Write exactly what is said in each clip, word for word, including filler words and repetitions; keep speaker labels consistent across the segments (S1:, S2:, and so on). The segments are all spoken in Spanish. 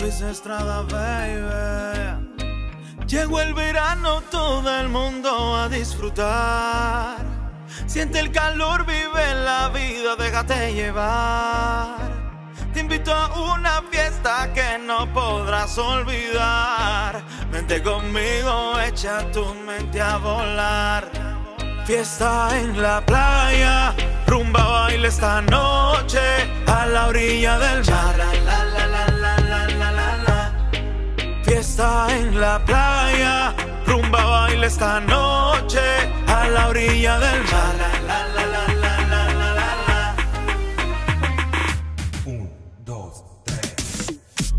S1: Luis Estrada, baby. Llegó el verano, todo el mundo a disfrutar. Siente el calor, vive la vida, déjate llevar. Te invito a una fiesta que no podrás olvidar. Vente conmigo, echa tu mente a volar. Fiesta en la playa, rumba, baile esta noche a la orilla del mar. La, la, la, la, la, la, la, la, la. Fiesta en la playa, rumba, baile esta noche a la orilla del mar. La, la, la, la, la, la, la, la, la.
S2: Un, dos, tres.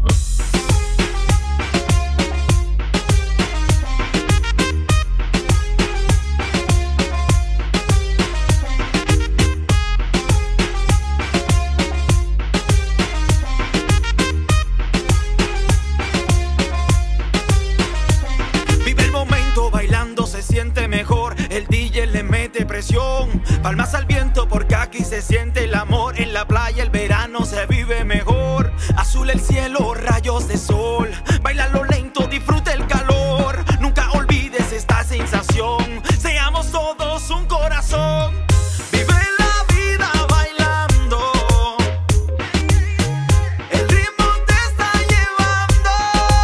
S1: Bailando se siente mejor, el D J le mete presión. Palmas al viento porque aquí se siente el amor. En la playa el verano se vive mejor. Azul el cielo, rayos de sol. Bailalo lento, disfruta el calor. Nunca olvides esta sensación. Seamos todos un corazón. Vive la vida bailando. El ritmo te está llevando.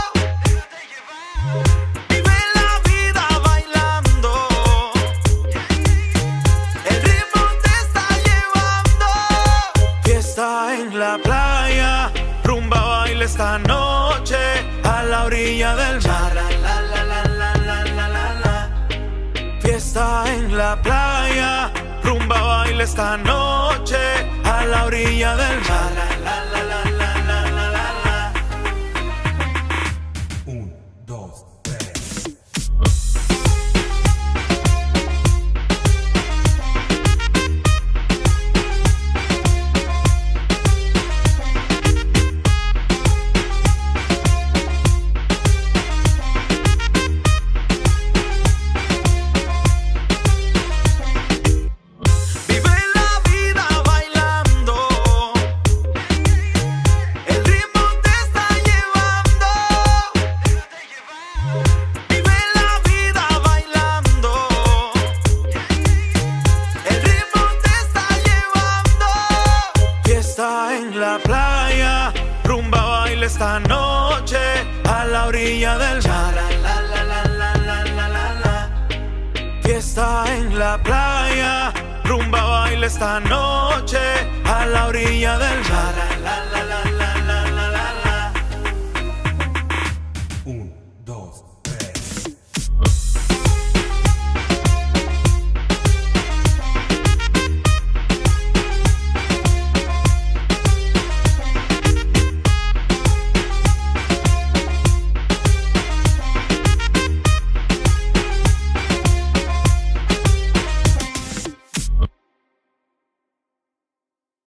S1: Vive la vida bailando. El ritmo te está llevando. Fiesta en la playa, rumba, baile esta noche a la orilla del mar. La, la, la, la, la, la, la, la, la. Fiesta en la playa, rumba, baile esta noche a la orilla del mar. La, la, la, la, la, la, la, la, la.
S2: Un, dos, tres.
S1: Vive la vida bailando. El ritmo te está llevando. Vive la vida bailando. El ritmo te está llevando. Fiesta en la playa, rumba, baile esta noche a la orilla del mar. La, la, la, la, la, la, la, la. Fiesta en la playa, rumba, baile esta noche a la orilla del mar. La, la, la, la, la, la, la, la.
S2: Un, dos,